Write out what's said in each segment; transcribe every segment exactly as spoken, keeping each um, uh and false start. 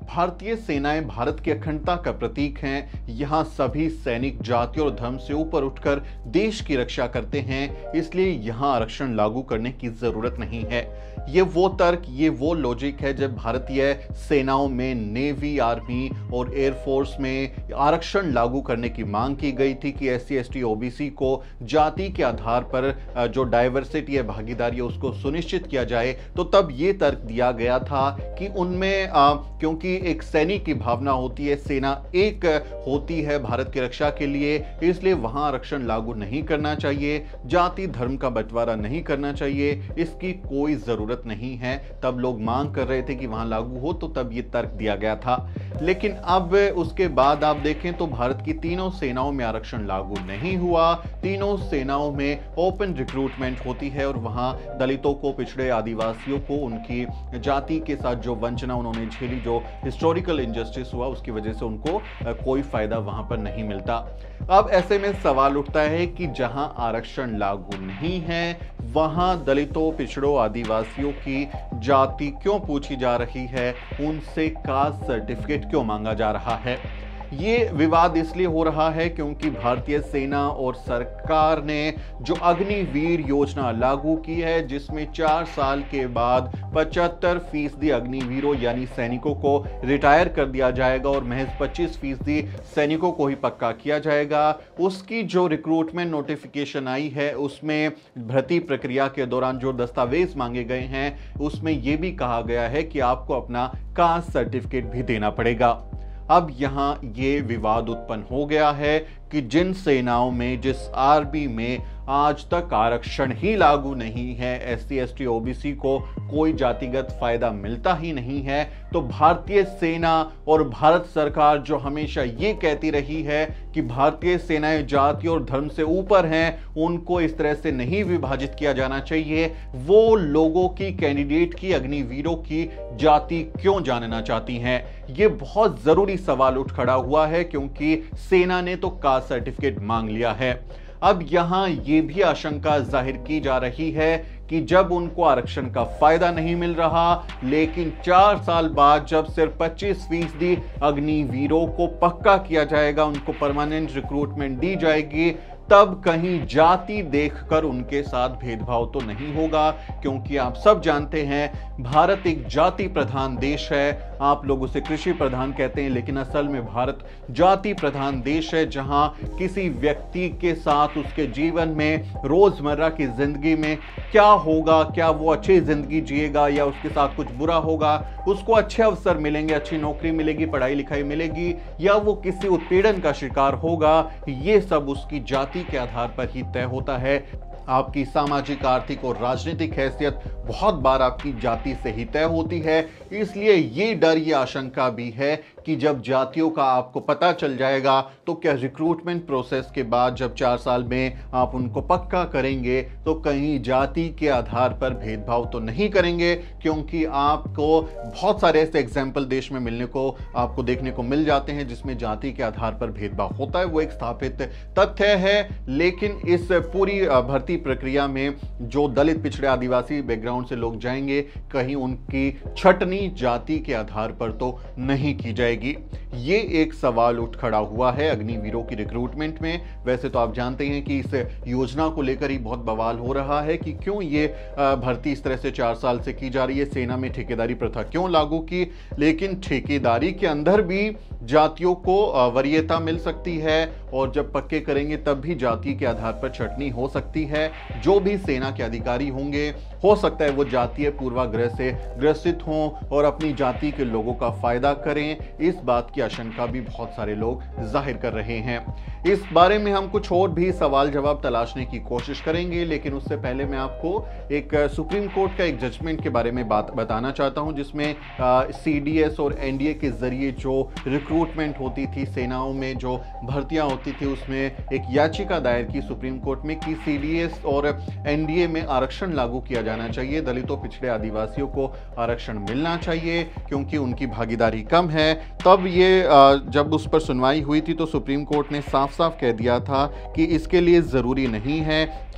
भारतीय सेनाएं भारत की अखंडता का प्रतीक हैं। यहाँ सभी सैनिक जाति और धर्म से ऊपर उठकर देश की रक्षा करते हैं, इसलिए यहाँ आरक्षण लागू करने की जरूरत नहीं है। ये वो तर्क, ये वो लॉजिक है जब भारतीय सेनाओं में, नेवी, आर्मी और एयरफोर्स में आरक्षण लागू करने की मांग की गई थी कि S C S T O B C को जाति के आधार पर जो डाइवर्सिटी है, भागीदारी है, उसको सुनिश्चित किया जाए। तो तब ये तर्क दिया गया था कि उनमें आ, क्योंकि एक सैनिक की भावना होती है, सेना एक होती है भारत की रक्षा के लिए, इसलिए वहां आरक्षण लागू नहीं करना चाहिए, जाति धर्म का बंटवारा नहीं करना चाहिए, इसकी कोई जरूरत नहीं है। तब लोग मांग कर रहे थे कि वहां लागू हो, तो तब ये तर्क दिया गया था। लेकिन अब उसके बाद आप देखें तो भारत की तीनों सेनाओं में आरक्षण लागू नहीं हुआ। तीनों सेनाओं में ओपन रिक्रूटमेंट होती है और वहां दलितों को, पिछड़े आदिवासियों को, उनकी जाति के साथ जो वंचना उन्होंने झेली, जो हिस्टोरिकल इनजस्टिस हुआ, उसकी वजह से उनको कोई फायदा वहां पर नहीं मिलता। अब ऐसे में सवाल उठता है कि जहां आरक्षण लागू नहीं है, वहां दलितों, पिछड़ों, आदिवासियों की जाति क्यों पूछी जा रही है, उनसे कास्ट सर्टिफिकेट क्यों मांगा जा रहा है? ये विवाद इसलिए हो रहा है क्योंकि भारतीय सेना और सरकार ने जो अग्निवीर योजना लागू की है, जिसमें चार साल के बाद पचहत्तर फीसदी अग्निवीरों यानी सैनिकों को रिटायर कर दिया जाएगा और महज पच्चीस फीसदी सैनिकों को ही पक्का किया जाएगा। उसकी जो रिक्रूटमेंट नोटिफिकेशन आई है, उसमें भर्ती प्रक्रिया के दौरान जो दस्तावेज मांगे गए हैं, उसमें यह भी कहा गया है कि आपको अपना कास्ट सर्टिफिकेट भी देना पड़ेगा। अब यहां ये विवाद उत्पन्न हो गया है कि जिन सेनाओं में, जिस आर्मी में आज तक आरक्षण ही लागू नहीं है, S C S T O B C को कोई जातिगत फायदा मिलता ही नहीं है, तो भारतीय सेना और भारत सरकार जो हमेशा ये कहती रही है कि भारतीय सेनाएं जाति और धर्म से ऊपर हैं, उनको इस तरह से नहीं विभाजित किया जाना चाहिए, वो लोगों की, कैंडिडेट की, अग्निवीरों की जाति क्यों जानना चाहती हैं? ये बहुत जरूरी सवाल उठ खड़ा हुआ है क्योंकि सेना ने तो कास्ट सर्टिफिकेट मांग लिया है। अब यहां यह भी आशंका जाहिर की जा रही है कि जब उनको आरक्षण का फायदा नहीं मिल रहा, लेकिन चार साल बाद जब सिर्फ पच्चीस फीसदी अग्निवीरों को पक्का किया जाएगा, उनको परमानेंट रिक्रूटमेंट दी जाएगी, तब कहीं जाति देखकर उनके साथ भेदभाव तो नहीं होगा। क्योंकि आप सब जानते हैं भारत एक जाति प्रधान देश है। आप लोग उसे कृषि प्रधान कहते हैं, लेकिन असल में भारत जाति प्रधान देश है, जहां किसी व्यक्ति के साथ उसके जीवन में, रोजमर्रा की जिंदगी में क्या होगा, क्या वो अच्छी जिंदगी जिएगा या उसके साथ कुछ बुरा होगा, उसको अच्छे अवसर मिलेंगे, अच्छी नौकरी मिलेगी, पढ़ाई लिखाई मिलेगी, या वो किसी उत्पीड़न का शिकार होगा, ये सब उसकी जाति के आधार पर ही तय होता है। आपकी सामाजिक, आर्थिक और राजनीतिक हैसियत बहुत बार आपकी जाति से ही तय होती है। इसलिए ये डर, ये आशंका भी है कि जब जातियों का आपको पता चल जाएगा, तो क्या रिक्रूटमेंट प्रोसेस के बाद जब चार साल में आप उनको पक्का करेंगे, तो कहीं जाति के आधार पर भेदभाव तो नहीं करेंगे? क्योंकि आपको बहुत सारे ऐसे एग्जाम्पल देश में मिलने को, आपको देखने को मिल जाते हैं जिसमें जाति के आधार पर भेदभाव होता है। वो एक स्थापित तथ्य है। लेकिन इस पूरी भर्ती प्रक्रिया में जो दलित, पिछड़े, आदिवासी बैकग्राउंड से लोग जाएंगे, कहीं उनकी छटनी जाति के आधार पर तो नहीं की जाएगी। ये एक सवाल उठ खड़ा हुआ है अग्निवीरों की रिक्रूटमेंट में। वैसे तो आप जानते हैं कि इस योजना को लेकर ही बहुत बवाल हो रहा है कि क्यों ये भर्ती इस तरह से चार साल से की जा रही है, सेना में ठेकेदारी प्रथा क्यों लागू की। लेकिन ठेकेदारी के अंदर भी जातियों को वरीयता मिल सकती है, और जब पक्के करेंगे तब भी जाति के आधार पर छटनी हो सकती है। जो भी सेना के अधिकारी होंगे, हो सकता है वो जातीय पूर्वाग्रह से ग्रसित हों और अपनी जाति के लोगों का फायदा करें। इस बात की आशंका भी बहुत सारे लोग जाहिर कर रहे हैं। इस बारे में हम कुछ और भी सवाल जवाब तलाशने की कोशिश करेंगे, लेकिन उससे पहले मैं आपको एक सुप्रीम कोर्ट का एक जजमेंट के बारे में बात बताना चाहता हूं, जिसमें सी डी एस और एन डी ए के जरिए जो रिक्रूटमेंट होती थी, सेनाओं में जो भर्तियां होती थी, उसमें एक याचिका दायर की सुप्रीम कोर्ट में कि सी डी एस और एन डी ए में आरक्षण लागू किया जाना चाहिए। दलितों, पिछड़े, आदिवासियों को आरक्षण मिलना चाहिए क्योंकि उनकी भागीदारी कम है। तब ये जब उस पर सुनवाई हुई थी तो सुप्रीम कोर्ट ने साफ साफ कह दिया था कि इसके लिए ज़रूरी नहीं है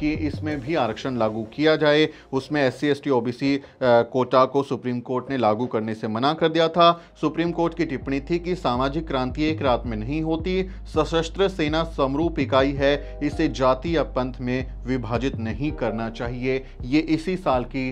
कि इसमें भी आरक्षण लागू किया जाए। उसमें S C S T O B C quota को सुप्रीम कोर्ट ने लागू करने से मना कर दिया था। सुप्रीम कोर्ट की टिप्पणी थी कि सामाजिक क्रांति एक रात में नहीं होती, सशस्त्र सेना समरूप इकाई है, इसे जाति या पंथ में विभाजित नहीं करना चाहिए। ये इसी साल की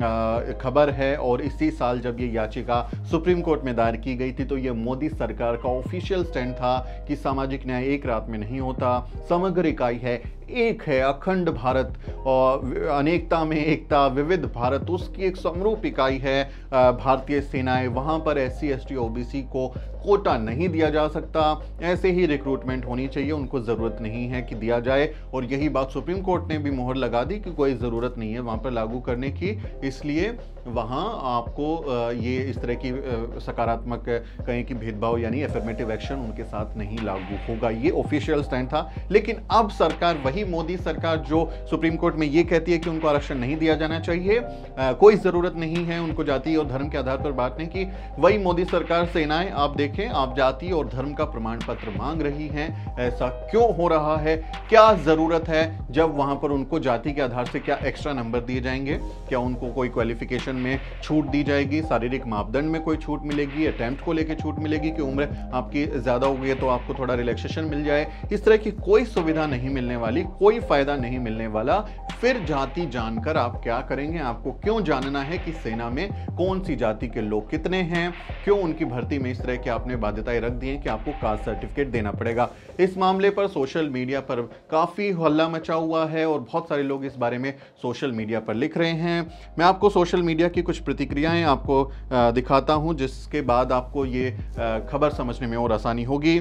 खबर है और इसी साल जब ये याचिका सुप्रीम कोर्ट में दायर की गई थी तो ये मोदी सरकार का ऑफिशियल स्टैंड था कि सामाजिक न्याय एक रात में नहीं होता, समग्र इकाई है, एक है, अखंड भारत और अनेकता में एकता, विविध भारत, उसकी एक समरूप इकाई है भारतीय सेनाएं। वहां पर S C S T O B C को कोटा नहीं दिया जा सकता, ऐसे ही रिक्रूटमेंट होनी चाहिए, उनको ज़रूरत नहीं है कि दिया जाए। और यही बात सुप्रीम कोर्ट ने भी मोहर लगा दी कि कोई ज़रूरत नहीं है वहाँ पर लागू करने की, इसलिए वहाँ आपको ये इस तरह की सकारात्मक कहें कि भेदभाव यानी एफर्मेटिव एक्शन उनके साथ नहीं लागू होगा। ये ऑफिशियल स्टैंड था। लेकिन अब सरकार, वही मोदी सरकार जो सुप्रीम कोर्ट में ये कहती है कि उनको आरक्षण नहीं दिया जाना चाहिए, आ, कोई ज़रूरत नहीं है उनको जाति और धर्म के आधार पर बांटने की, वही मोदी सरकार सेनाएं आप देखें आप जाति और धर्म का प्रमाण पत्र मांग रही हैं। ऐसा क्यों हो रहा है? क्या ज़रूरत है? जब वहां पर उनको जाति के आधार से क्या एक्स्ट्रा नंबर दिए जाएंगे? क्या उनको कोई क्वालिफिकेशन में छूट दी जाएगी? शारीरिक मापदंड में कोई छूट मिलेगी? अटेम्प्ट को लेकर छूट मिलेगी कि उम्र आपकी ज़्यादा हो गई है तो आपको थोड़ा रिलैक्सेशन मिल जाए? इस तरह की कोई सुविधा नहीं मिलने वाली, कोई फायदा नहीं मिलने वाला। फिर जाति जानकर आप क्या करेंगे? आपको क्यों जानना है कि सेना में कौन सी जाति के लोग कितने हैं? क्यों उनकी भर्ती में इस तरह के आपने बाध्यताएं रख दी हैं कि आपको कास्ट सर्टिफिकेट देना पड़ेगा? इस मामले पर सोशल मीडिया पर काफी हल्ला मचा हुआ है और बहुत सारे लोग इस बारे में सोशल मीडिया पर लिख रहे हैं। मैं आपको सोशल मीडिया की कुछ प्रतिक्रियाएं आपको दिखाता हूं, जिसके बाद आपको ये खबर समझने में और आसानी होगी।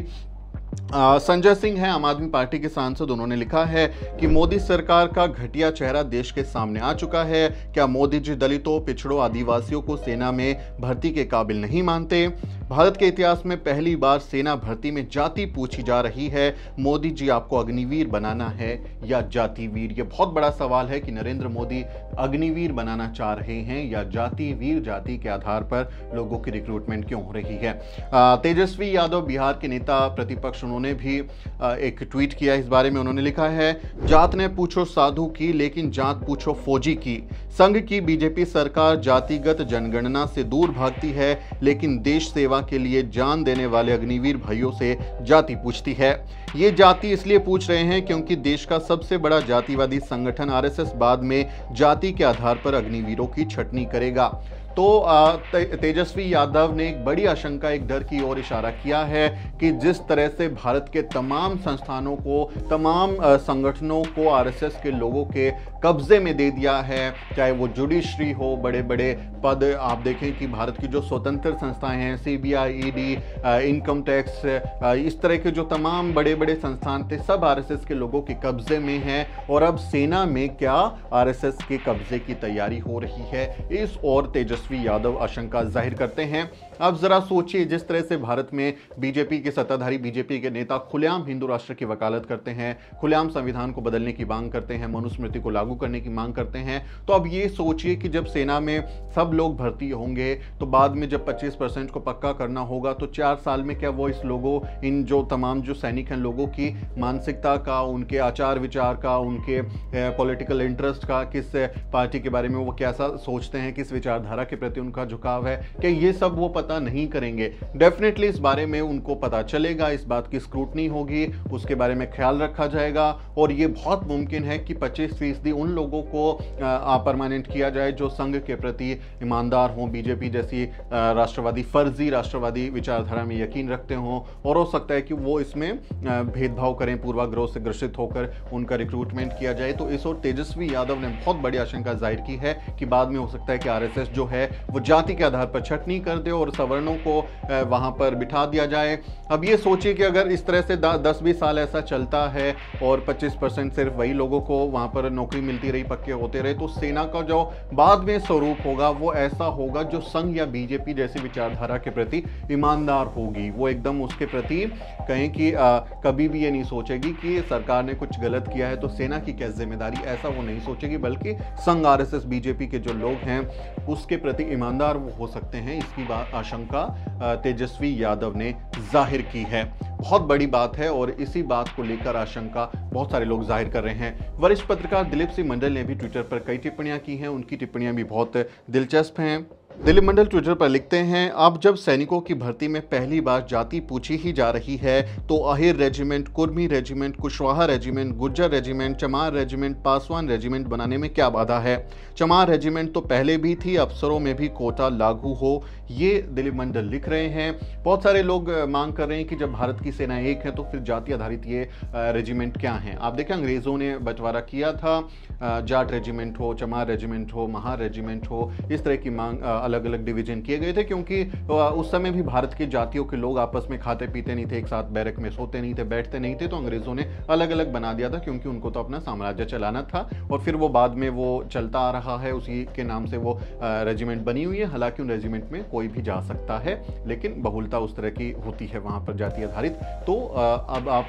आ, संजय सिंह है, आम आदमी पार्टी के सांसद, उन्होंने लिखा है कि मोदी सरकार का घटिया चेहरा देश के सामने आ चुका है। क्या मोदी जी दलितों, पिछड़ों, आदिवासियों को सेना में भर्ती के काबिल नहीं मानते? भारत के इतिहास में पहली बार सेना भर्ती में जाति पूछी जा रही है। मोदी जी आपको अग्निवीर बनाना है या जाति वीर? ये बहुत बड़ा सवाल है कि नरेंद्र मोदी अग्निवीर बनाना चाह रहे हैं या जाति वीर, जाति के आधार पर लोगों की रिक्रूटमेंट क्यों हो रही है? आ, तेजस्वी यादव बिहार के नेता प्रतिपक्ष, उन्होंने भी एक ट्वीट किया इस बारे में। उन्होंने लिखा है, जात ने पूछो साधु की लेकिन जात पूछो फौजी की। संघ की बीजेपी सरकार जातिगत जनगणना से दूर भागती है लेकिन देश सेवा के लिए जान देने वाले अग्निवीर भाइयों से जाति पूछती है। ये जाति इसलिए पूछ रहे हैं क्योंकि देश का सबसे बड़ा जातिवादी संगठन आर एस एस बाद में जाति के आधार पर अग्निवीरों की छटनी करेगा। तो तेजस्वी यादव ने एक बड़ी आशंका, एक डर की ओर इशारा किया है कि जिस तरह से भारत के तमाम संस्थानों को, तमाम संगठनों को आर एस एस के लोगों के कब्जे में दे दिया है, चाहे वो जुडिशरी हो, बड़े बड़े पद आप देखें कि भारत की जो स्वतंत्र संस्थाएं हैं, C B I, E D, income tax, इस तरह के जो तमाम बड़े बड़े संस्थान थे सब आर एस एस के लोगों के कब्जे में हैं। और अब सेना में क्या आर एस एस के कब्जे की तैयारी हो रही है, इस और तेजस्वी यादव आशंका जाहिर करते हैं। अब जरा सोचिए, जिस तरह से भारत में बीजेपी के सत्ताधारी बीजेपी के नेता खुलेआम हिंदू राष्ट्र की वकालत करते हैं, खुलेआम संविधान को बदलने की मांग करते हैं, मनुस्मृति को लागू करने की मांग करते हैं, तो अब ये सोचिए कि जब सेना में सब लोग भर्ती होंगे तो बाद में जब पच्चीस परसेंट को पक्का करना होगा तो चार साल में क्या वो इस लोगों, इन जो तमाम जो सैनिक हैं, लोगों की मानसिकता का, उनके आचार विचार का, उनके पॉलिटिकल इंटरेस्ट का, किस पार्टी के बारे में वो कैसा सोचते हैं, किस विचारधारा के प्रति उनका झुकाव है, क्या ये सब वो पता नहीं करेंगे? डेफिनेटली इस बारे में उनको पता चलेगा, इस बात की स्क्रूटनी होगी, उसके बारे में ख्याल रखा जाएगा। और ये बहुत मुमकिन है कि पच्चीस फीसदी उन लोगों को परमानेंट किया जाए जो संघ के प्रति ईमानदार हों, बीजेपी जैसी राष्ट्रवादी, फर्जी राष्ट्रवादी विचारधारा में यकीन रखते हों, और हो सकता है कि वो इसमें भेदभाव करें, पूर्वाग्रह से ग्रसित होकर उनका रिक्रूटमेंट किया जाए। तो इस और तेजस्वी यादव ने बहुत बड़ी आशंका जाहिर की है कि बाद में हो सकता है कि आर एस एस जो है वो जाति के आधार पर छटनी कर दे और सवर्णों को वहां पर बिठा दिया जाए। अब ये सोचिए कि अगर इस तरह से दस बीस साल ऐसा चलता है और पच्चीस परसेंट सिर्फ वही लोगों को वहां पर नौकरी मिलती रही, पक्के होते रहे, तो सेना का जो बाद में स्वरूप होगा वो ऐसा होगा जो संघ या बीजेपी जैसी विचारधारा के प्रति ईमानदार होगी। वो एकदम उसके प्रति कहें कि आ, कभी भी ये नहीं सोचेगी कि सरकार ने कुछ गलत किया है तो सेना की क्या जिम्मेदारी, ऐसा वो नहीं सोचेगी, बल्कि संघ, आर एस एस, बीजेपी के जो लोग हैं उसके प्रति ईमानदार वो हो सकते हैं। इसकी बात आशंका तेजस्वी यादव ने जाहिर की है। बहुत बड़ी बात है और इसी बात को लेकर आशंका बहुत सारे लोग जाहिर कर रहे हैं। वरिष्ठ पत्रकार दिलीप सिंह मंडल ने भी ट्विटर पर कई टिप्पणियां की हैं। उनकी टिप्पणियां भी बहुत दिलचस्प हैं। दिलीप मंडल ट्विटर पर लिखते हैं, अब जब सैनिकों की भर्ती में पहली बार जाति पूछी ही जा रही है तो Ahir regiment, Kurmi regiment, Kushwaha regiment, Gujjar regiment, Chamar regiment, Paswan regiment बनाने में क्या बाधा है। चमार रेजिमेंट तो पहले भी थी, अफसरों में भी कोटा लागू हो, ये दिलीप मंडल लिख रहे हैं। बहुत सारे लोग मांग कर रहे हैं कि जब भारत की सेना एक है तो फिर जाति आधारित ये रेजिमेंट क्या है। आप देखें, अंग्रेजों ने बंटवारा किया था, जाट रेजिमेंट हो, चमार रेजिमेंट हो, महार रेजिमेंट हो, इस तरह की मांग अलग अलग डिवीजन किए गए थे, क्योंकि उस समय भी भारत की जातियों के लोग आपस में खाते पीते नहीं थे, एक साथ बैरक में सोते नहीं थे, बैठते नहीं थे, तो अंग्रेजों ने अलग अलग बना दिया था, क्योंकि उनको तो अपना साम्राज्य चलाना था। और फिर वो बाद में वो चलता आ रहा है, उसी के नाम से वो रेजिमेंट बनी हुई है। हालांकि उन रेजिमेंट में कोई भी जा सकता है, लेकिन बहुलता उस तरह की होती है वहां पर जाति आधारित। तो अब आप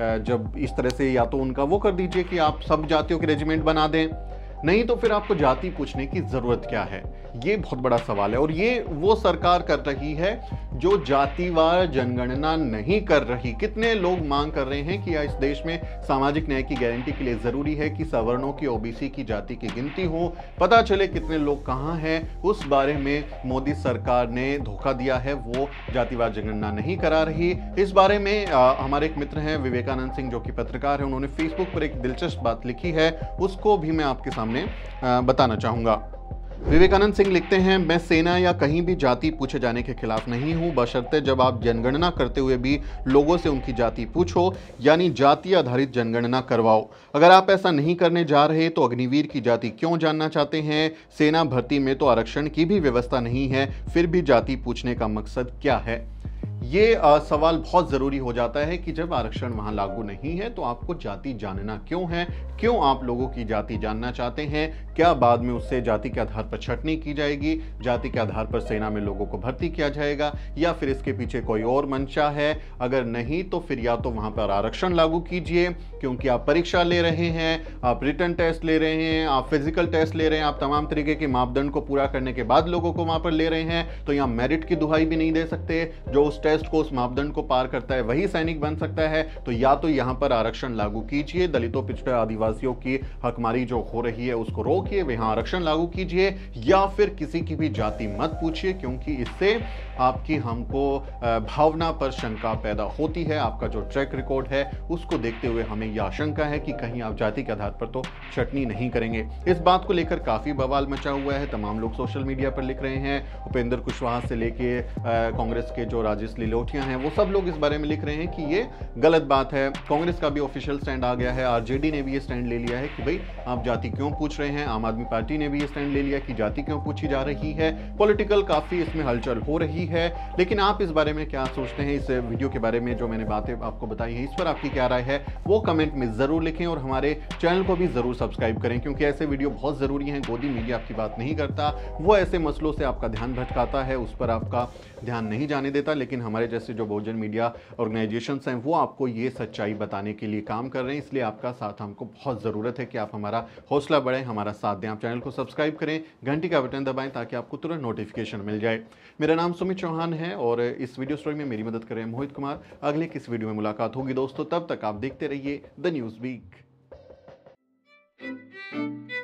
जब इस तरह से, या तो उनका वो कर दीजिए कि आप सब जातियों के रेजिमेंट बना दें, नहीं तो फिर आपको जाति पूछने की जरूरत क्या है, ये बहुत बड़ा सवाल है। और ये वो सरकार कर रही है जो जातिवार जनगणना नहीं कर रही। कितने लोग मांग कर रहे हैं कि इस देश में सामाजिक न्याय की गारंटी के लिए जरूरी है कि सवर्णों की, ओबीसी की जाति की गिनती हो, पता चले कितने लोग कहां हैं। उस बारे में मोदी सरकार ने धोखा दिया है, वो जातिवार जनगणना नहीं करा रही। इस बारे में आ, हमारे एक मित्र हैं विवेकानंद सिंह, जो कि पत्रकार हैं, उन्होंने फेसबुक पर एक दिलचस्प बात लिखी है, उसको भी मैं आपके सामने आ, बताना चाहूंगा। विवेकानंद सिंह लिखते हैं, मैं सेना या कहीं भी जाति पूछे जाने के खिलाफ नहीं हूं, बशर्ते जब आप जनगणना करते हुए भी लोगों से उनकी जाति पूछो, यानी जाति आधारित जनगणना करवाओ। अगर आप ऐसा नहीं करने जा रहे तो अग्निवीर की जाति क्यों जानना चाहते हैं। सेना भर्ती में तो आरक्षण की भी व्यवस्था नहीं है, फिर भी जाति पूछने का मकसद क्या है। ये आ, सवाल बहुत ज़रूरी हो जाता है कि जब आरक्षण वहां लागू नहीं है तो आपको जाति जानना क्यों है, क्यों आप लोगों की जाति जानना चाहते हैं। क्या बाद में उससे जाति के आधार पर छटनी की जाएगी, जाति के आधार पर सेना में लोगों को भर्ती किया जाएगा, या फिर इसके पीछे कोई और मंशा है। अगर नहीं तो फिर या तो वहां पर आरक्षण लागू कीजिए, क्योंकि आप परीक्षा ले रहे हैं, आप रिटन टेस्ट ले रहे हैं, आप फिजिकल टेस्ट ले रहे हैं, आप तमाम तरीके के मापदंड को पूरा करने के बाद लोगों को वहां पर ले रहे हैं, तो यहाँ मेरिट की दुहाई भी नहीं दे सकते। जो उस टेस्ट को, उस मापदंड को पार करता है वही सैनिक बन सकता है। तो या तो यहां पर आरक्षण लागू कीजिए, दलितों, पिछड़े, आदिवासियों की हकमारी जो हो रही है उसको रोकिए, वहां आरक्षण लागू कीजिए, या फिर किसी की भी जाति मत पूछिए, क्योंकि इससे आपकी हमको भावना पर शंका पैदा होती है। आपका जो ट्रैक रिकॉर्ड है उसको देखते हुए हमें यह आशंका है कि कहीं आप जाति के आधार पर तो छटनी नहीं करेंगे। इस बात को लेकर काफी बवाल मचा हुआ है, तमाम लोग सोशल मीडिया पर लिख रहे हैं। उपेंद्र कुशवाहा से लेके कांग्रेस के जो राजेश लिलोटिया हैं, वो सब लोग इस बारे में लिख रहे हैं कि ये गलत बात है। कांग्रेस का भी ऑफिशियल स्टैंड आ गया है, आरजेडी ने भी ये स्टैंड ले लिया है कि भाई आप जाति क्यों पूछ रहे हैं। आम आदमी पार्टी ने भी ये स्टैंड ले लिया कि जाति क्यों पूछी जा रही है। पॉलिटिकल काफी इसमें हलचल हो रही है, लेकिन आप इस बारे में क्या सोचते हैं, इस वीडियो के बारे में जो मैंने बातें आपको बताई हैं, इस पर आपकी क्या राय है वो कमेंट में जरूर लिखें, और हमारे चैनल को भी जरूर सब्सक्राइब करें, क्योंकि ऐसे वीडियो बहुत जरूरी हैं। गोदी मीडिया आपकी बात नहीं करता, वो ऐसे मसलों से आपका ध्यान भटकाता है, उस पर आपका ध्यान नहीं जाने देता, लेकिन हमारे जैसे जो बहुजन मीडिया ऑर्गेनाइजेशंस हैं वो आपको ये सच्चाई बताने के लिए काम कर रहे हैं। इसलिए आपका साथ हमको बहुत ज़रूरत है कि आप हमारा हौसला बढ़ाएं, हमारा साथ दें। आप चैनल को सब्सक्राइब करें, घंटी का बटन दबाएं ताकि आपको तुरंत नोटिफिकेशन मिल जाए। मेरा नाम सुमित चौहान है और इस वीडियो स्टोरी में मेरी मदद कर रहे हैं मोहित कुमार। अगले किस वीडियो में मुलाकात होगी दोस्तों, तब तक आप देखते रहिए द न्यूज़ वीक।